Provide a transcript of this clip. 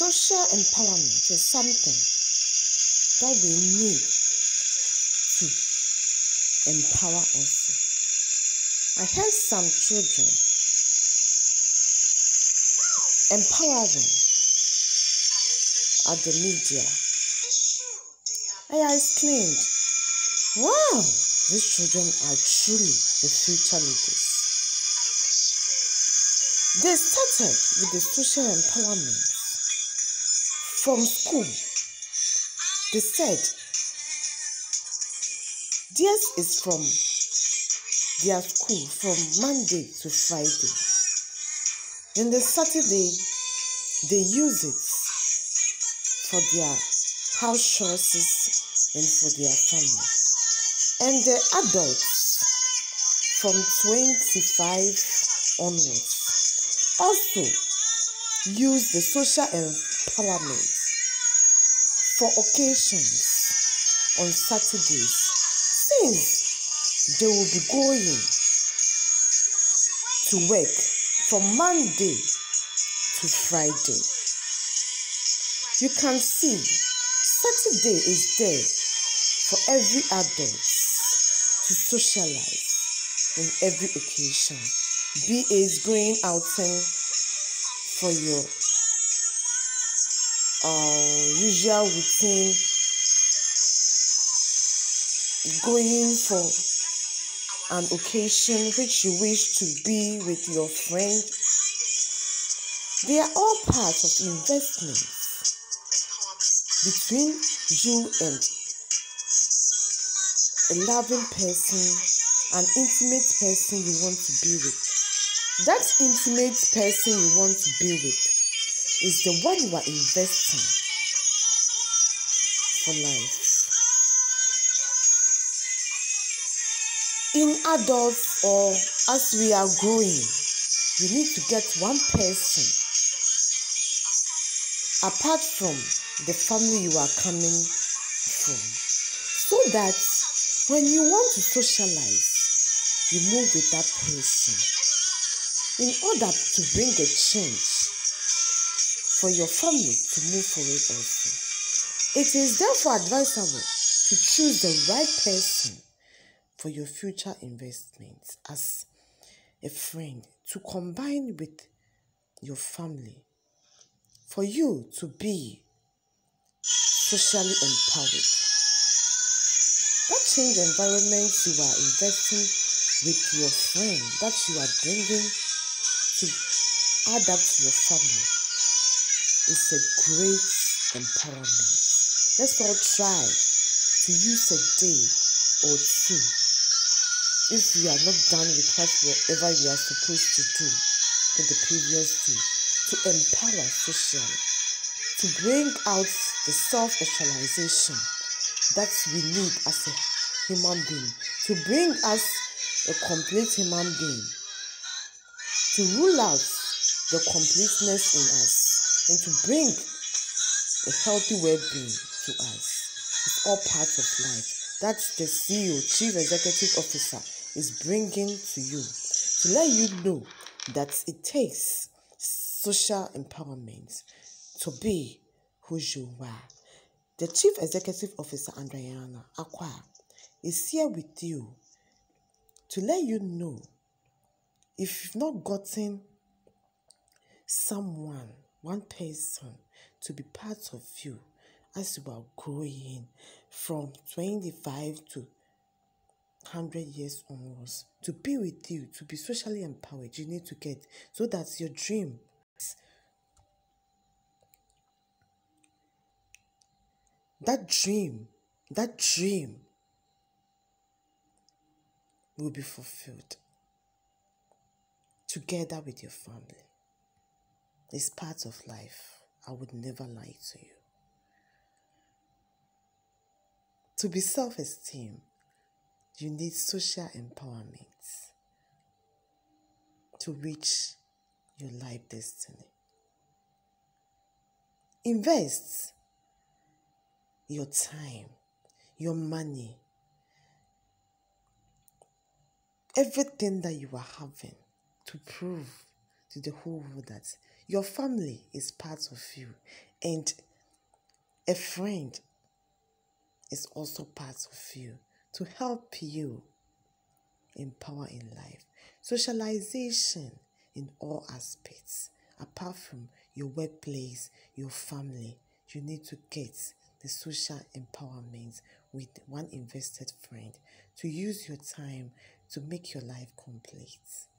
Social empowerment is something that we need to empower also. I heard some children empowering at the media. I exclaimed, wow, these children are truly the future leaders. They started with the social empowerment from school. They said theirs is from their school from Monday to Friday. Then the Saturday, they use it for their house chores and for their family. And the adults from 25 onwards also use the social empowerment for occasions on Saturdays, since they will be going to work from Monday to Friday. You can see Saturday is there for every adult to socialize in every occasion. Be it going outing for your usual routine, going for an occasion which you wish to be with your friend. They are all parts of investments between you and a loving person, an intimate person you want to be with. That intimate person you want to be with is the one you are investing for life. In adults, or as we are growing, you need to get one person apart from the family you are coming from, so that when you want to socialize, you move with that person in order to bring a change for your family to move forward also. It is therefore advisable to choose the right person for your future investments as a friend, to combine with your family, for you to be socially empowered. That change environment you are investing with your friend, that you are bringing to add up to your family, is a great empowerment. Let's all try to use a day or two, if we are not done with whatever we are supposed to do for the previous day, to empower socially, to bring out the self-actualization that we need as a human being, to bring us a complete human being, to rule out the completeness in us, and to bring a healthy well-being to us. It's all part of life. That's the CEO, Chief Executive Officer, is bringing to you, to let you know that it takes social empowerment to be who you are. The Chief Executive Officer, Andriana Aqua, is here with you to let you know, if you've not gotten someone, one person, to be part of you as you are growing from 25 to 100 years onwards, to be with you, to be socially empowered, you need to get, so that your dream, that dream will be fulfilled together with your family. It's part of life. I would never lie to you. To be self-esteem, you need social empowerment to reach your life destiny. Invest your time, your money, everything that you are having, to prove to the whole world that your family is part of you And a friend is also part of you to help you empower in life. Socialization in all aspects, apart from your workplace, your family, you need to get the social empowerment with one invested friend to use your time to make your life complete.